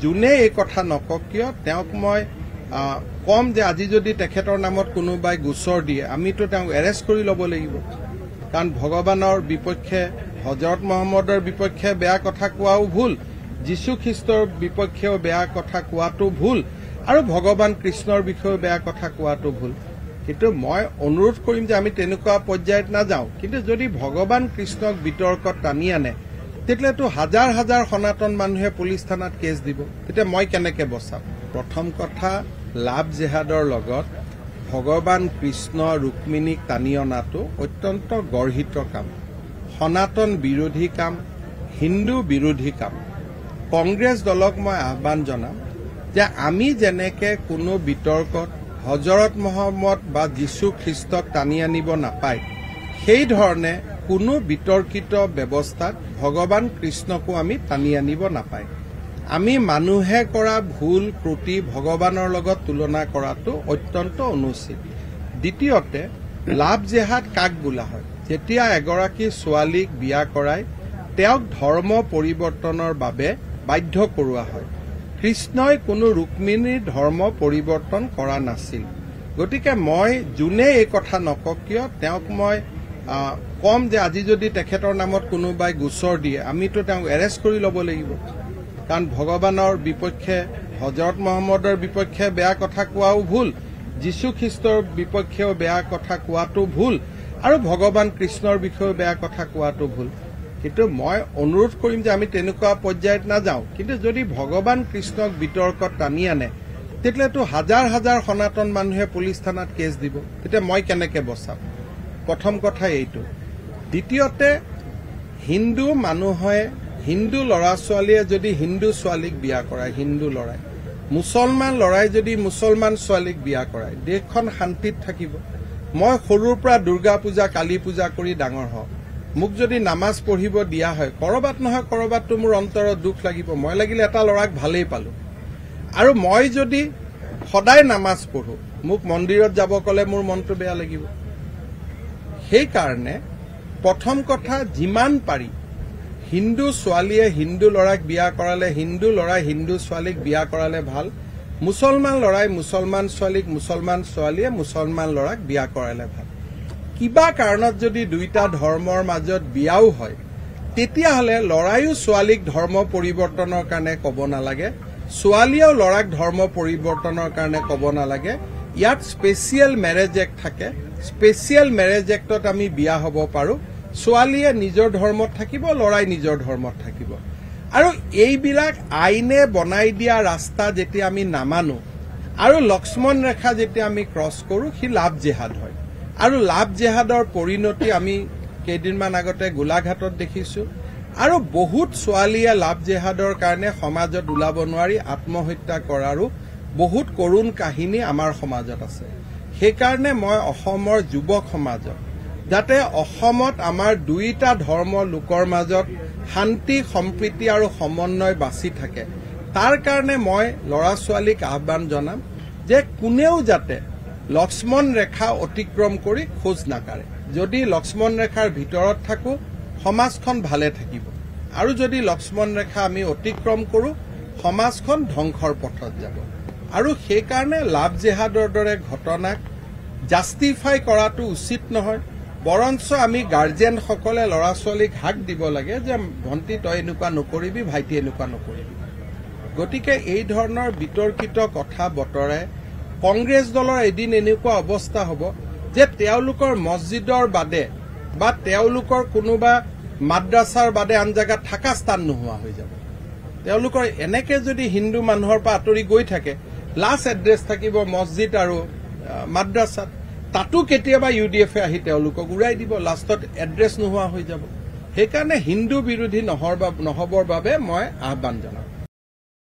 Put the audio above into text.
যোনে এই কথা নকক কিয় তেওঁক মই কম যে আজি যদি তেখেতৰ নামত কোনোবাই গোচৰ দিয়ে আমিতো তেওঁক এৰেষ্ট কৰি ল'ব লাগিব কাৰণ ভগৱানৰ বিপক্ষে হজৰত মহম্মদৰ বিপক্ষে বেয়া কথা কোৱাও ভুল যীশু খ্ৰীষ্টৰ বিপক্ষেও বেয়া কথা কোৱাটো ভুল আৰু ভগৱান কৃষ্ণৰ বিষয়েও বেয়া কথা কোৱাটো ভুল কিন্তু মই অনুৰোধ কৰিম যে আমি তেনেকুৱা পৰ্যায়ত নাযাওঁ কিন্তু যদি ভগৱান কৃষ্ণক বিতৰ্কত টানি আনে তেতিয়াতো হাজাৰ হাজাৰ সনাতন মানুহে পুলিচ থানাত কেছ দিব তেতিয়া মই কেনেকৈ বচাম প্ৰথম কথা লাভ জেহাদৰ লগত ভগৱান কৃষ্ণ ৰুক্মিণীক টানি অনাটো অত্যন্ত গৰ্হিত কাম সনাতন বিৰোধী কাম হিন্দু বিৰোধী কাম কংগ্ৰেছ দলক মই আহ্বান জনাম যে আমি যেনেকে কোনো বিতৰ্কত হজৰত মহম্মদ বা যীশু খ্ৰীষ্টক টানি আনিব নাপায় সেই ধৰণে কোনো বিতৰ্কিত ব্যৱস্থাত ভগৱান কৃষ্ণকো আমি টানি আনিব নাপায় আমি মানুহে কৰা ভুল ত্ৰুটি ভগৱানৰ লগত তুলনা কৰাটো অত্যন্ত অনুচিত দ্বিতীয়তে লাভ জেহাদ কাক বোলা হয় যেতিয়া এগৰাকী ছোৱালীক বিয়া কৰাই তেওঁক ধৰ্ম পৰিৱৰ্তনৰ বাবে বাধ্য কৰোৱা হয় কৃষ্ণই কোনো ৰুক্মিণীৰ ধৰ্ম পৰিৱৰ্তন কৰা নাছিল গতিকে মই যোনে এই কথা নকক কিয় তেওঁক মই কম যে আজি যদি তেখেতৰ নামত কোনোবাই গোচৰ দিয়ে আমিতো তেওঁক এৰেষ্ট কৰি ল'ব লাগিব কাৰণ ভগৱানৰ বিপক্ষে হজৰত মহম্মদৰ বিপক্ষে বেয়া কথা কোৱাও ভুল যীশু খ্ৰীষ্টৰ বিপক্ষেও বেয়া কথা কোৱাটো ভুল আৰু ভগৱান কৃষ্ণৰ বিষয়েও বেয়া কথা কোৱাটো ভুল কিন্তু মই অনুৰোধ কৰিম যে আমি তেনেকুৱা পৰ্যায়ত নাযাওঁ কিন্তু যদি ভগৱান কৃষ্ণক বিতৰ্কত টানি আনে তেতিয়াতো হাজাৰ হাজাৰ সনাতন মানুহে পুলিচ থানাত কেছ দিব তেতিয়া মই কেনেকৈ বচাম প্ৰথম কথা এইটো দ্বিতীয়তে হিন্দু মানুহে হিন্দু ল'ৰা ছোৱালীয়ে যদি হিন্দু ছোৱালীক বিয়া কৰায় হিন্দু ল'ৰাই মুছলমান ল'ৰাই যদি মুছলমান ছোৱালীক বিয়া কৰায় দেশখন শান্তিত থাকিব মই সৰুৰ পৰা দুৰ্গা পূজা কালী পূজা কৰি ডাঙৰ হওঁ মোক যদি নামাজ পঢ়িব দিয়া হয় কৰবাত নহয় কৰবাততো মোৰ অন্তৰত দুখ লাগিব মই লাগিলে এটা ল'ৰাক ভালেই পালো আৰু মই যদি সদায় নামাজ পঢ়ো মোক মন্দিৰত যাব ক'লে মোৰ মনটো বেয়া লাগিব সেইকাৰণে প্ৰথম কথা যিমান পাৰি হিন্দু ছোৱালীয়ে হিন্দু ল'ৰাক বিয়া কৰালে হিন্দু ল'ৰাই হিন্দু ছোৱালীক বিয়া কৰালে ভাল মুছলমান ল'ৰাই মুছলমান ছোৱালীক মুছলমান ছোৱালীয়ে মুছলমান ল'ৰাক বিয়া কৰালে ভাল কিবা কাৰণত যদি দুইটা ধৰ্মৰ মাজত বিয়াও হয় তেতিয়াহ'লে ল'ৰায়ো ছোৱালীক ধৰ্ম পৰিৱৰ্তনৰ কাৰণে ক'ব নালাগে ছোৱালীয়েও ল'ৰাক ধৰ্ম পৰিৱৰ্তনৰ কাৰণে ক'ব নালাগে ইয়াত স্পেচিয়েল মেৰেজ এক্ট থাকে স্পেচিয়েল মেৰেজ এক্টত আমি বিয়া হ'ব পাৰোঁ ছোৱালীয়ে নিজৰ ধৰ্মত থাকিব ল'ৰাই নিজৰ ধৰ্মত থাকিব আৰু এইবিলাক আইনে বনাই দিয়া ৰাস্তা যেতিয়া আমি নামানো আৰু লক্ষ্মণ ৰেখা যেতিয়া আমি ক্ৰছ কৰোঁ সি লাভ জেহাদ হয় আৰু লাভ জেহাদৰ পৰিণতি আমি কেইদিনমান আগতে গোলাঘাটত দেখিছোঁ আৰু বহুত ছোৱালীয়ে লাভ জেহাদৰ কাৰণে সমাজত ওলাব নোৱাৰি আত্মহত্যা কৰাৰো বহুত কৰুণ কাহিনী আমাৰ সমাজত আছে সেইকাৰণে মই অসমৰ যুৱক সমাজক যাতে অসমত আমাৰ দুইটা ধৰ্ম লোকৰ মাজত শান্তি সম্প্ৰীতি আৰু সমন্বয় বাছি থাকে তাৰ কাৰণে মই ল'ৰা ছোৱালীক আহ্বান জনাম যে কোনেও যাতে লক্ষ্মণ ৰেখা অতিক্ৰম কৰি খোজ নাকাৰে যদি লক্ষ্মণ ৰেখাৰ ভিতৰত থাকো সমাজখন ভালে থাকিব আৰু যদি লক্ষ্মণ ৰেখা আমি অতিক্ৰম কৰো সমাজখন ধ্বংসৰ পথত যাব আৰু সেইকাৰণে লাভ জেহাদৰ দৰে ঘটনাক জাষ্টিফাই কৰাটো উচিত নহয় বৰঞ্চ আমি গাৰ্জেনসকলে ল'ৰা ছোৱালীক হাক দিব লাগে যে ভণ্টি তই এনেকুৱা নকৰিবি ভাইটি এনেকুৱা নকৰিবি গতিকে এই ধৰণৰ বিতৰ্কিত কথা বতৰে কংগ্ৰেছ দলৰ এদিন এনেকুৱা অৱস্থা হ'ব যে তেওঁলোকৰ মছজিদৰ বাদে বা তেওঁলোকৰ কোনোবা মাদ্ৰাছাৰ বাদে আন জাগাত থকা স্থান নোহোৱা হৈ যাব তেওঁলোকৰ এনেকে যদি হিন্দু মানুহৰ পৰা আঁতৰি গৈ থাকে লাষ্ট এড্ৰেছ থাকিব মছজিদ আৰু মাদ্ৰাছাত তাতো কেতিয়াবা ইউডিএফে আহি তেওঁলোকক উৰাই দিব লাষ্টত এড্ৰেছ নোহোৱা হৈ যাব সেইকাৰণে হিন্দু বিৰোধী নহবৰ বাবে মই আহ্বান জনাম